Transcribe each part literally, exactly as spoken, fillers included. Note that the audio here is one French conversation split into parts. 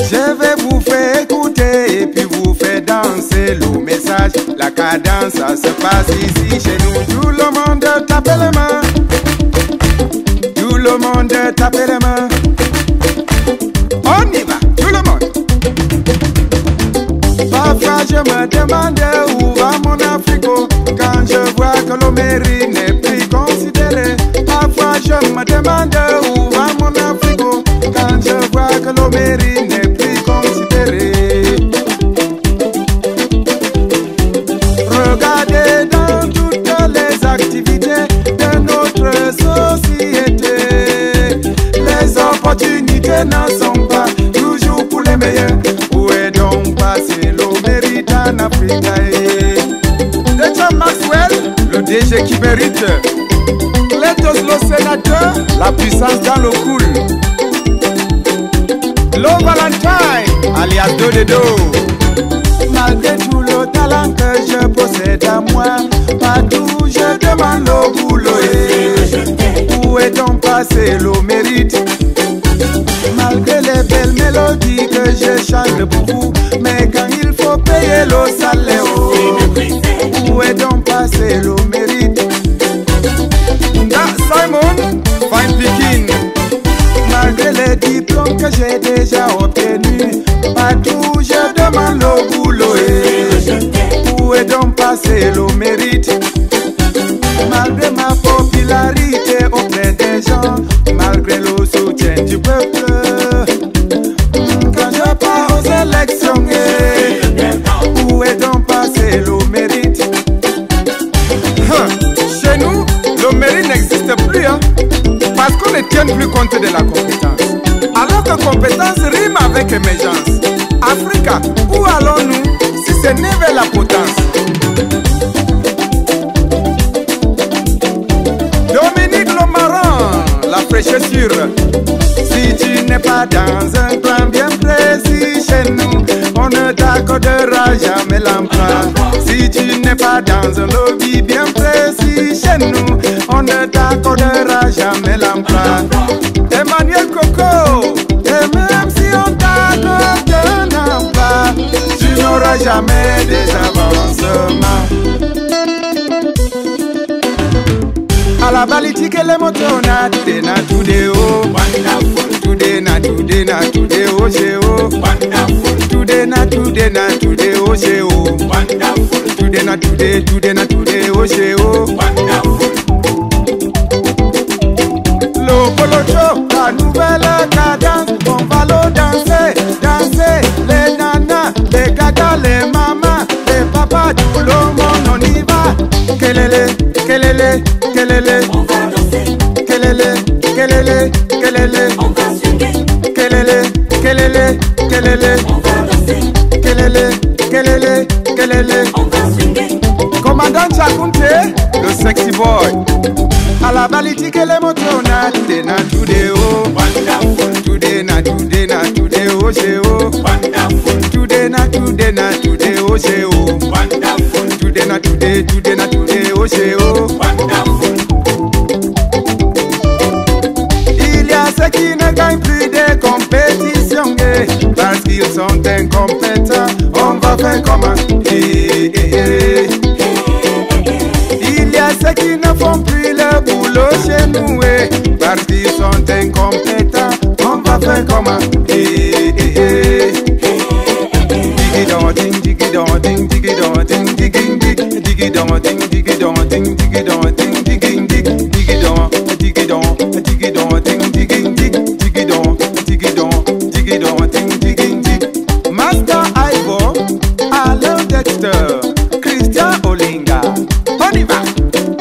Je vais vous faire écouter et puis vous faire danser le message. La cadence, ça se passe ici chez nous. Tout le monde tape les mains. Tout le monde tape les mains. On y va, tout le monde. Parfois je me demande où va mon Africo quand je vois que le mérite n'est plus considéré. Parfois je me demande où va mon Africo quand je vois que le mérite n'est plus considéré. Regardez dans toutes les activités de notre société, les opportunités n'en sont pas toujours pour les meilleurs. Où est donc passé le mérite en Afrique? De John Maxwell, le D G qui mérite. Cletos, le sénateur, la puissance dans le cool. Lo Valentine, alias Dodedo. Malgré tout le talent que je possède à moi, partout je demande le boulot. Où est donc passé le mérite? Malgré les belles mélodies que je chante pour vous, mais quand il faut payer le salaire, où est donc passé le mérite? Simon, fine picking. Malgré les diplômes que j'ai déjà obtenus, partout je demande le boulot. Où est donc passé le mérite? Malgré ma popularité auprès des gens, malgré le soutien du peuple, quand je pars aux élections, où est donc passé le mérite? Chez nous, le mérite n'existe plus, hein, parce qu'on ne tient plus compte de la compétence. Alors que compétence rime avec émergence. Africa, où allons-nous si ce n'est vers la potence? Dominique le Marin, la fraîcheur. Si tu n'es pas dans un plan bien précis chez nous, on ne t'accordera jamais l'emploi. Si tu n'es pas dans un lobby bien précis chez nous, on ne t'accordera jamais l'emploi. Emmanuel Coco, et même si on t'accorde un emploi, tu n'auras jamais des avancements. À la balitique et les motos, na today, na today, oh. Wonderful. Today, na today, na today, oh, she, oh. Wonderful. Today, na today, na today, oh, she, oh. Wonderful. Today, na today, today, na today, oh, she, oh. Wonderful. Le polo show, la nouvelle cadence, on va le danser, danser. Les nanas, les gagas, les mamans, les papas, tout le monde, on y va. Kelele, kelele, kelele, on va danser. Kelele, kelele, kelele, on va swinguer. Kelele, kelele, kelele, on va danser. Kelele, kelele, kelele, on va swinguer. Commandant Chakunte, le sexy boy. À la balitique et les motos, na today, na today, oh. Wonderful. Today, na today, na today, oh, she, oh. Wonderful. Today, na today, na today, oh, she, oh. Wonderful. Today, na today, today, na today, oh, she, oh. Wonderful. Il y a ceux qui ne gagnent plus des compétitions, eh, parce qu'ils sont incompétents. On va faire comment? Eh, eh, eh. Il y a ceux qui ne font plus le boulot chez nous, eh, parce qu'ils sont incompétents. On va faire comment? Eh, eh, eh. Diggy don ding, diggy don ding, diggy don ding, digging dig, diggy don ding, diggy don ding, diggy don ding, digging dig, diggy don, diggy don, diggy don ding, digging dig, diggy don, diggy don, diggy don ding, digging dig. Master Ivo, Alain Dexter, Christian Olinga, on y va.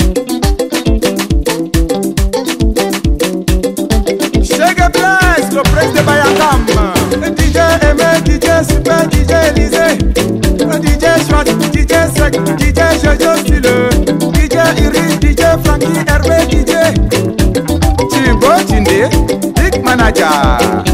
Shege Blaise, le prince de Bayakam, D J Aimé, D J Super, D J Elysée, D J Schwartz, D J Sec, D J Jojo Style, D J Iris, D J Frankie, Hervé, D J Chibo Chinde, Big Manager.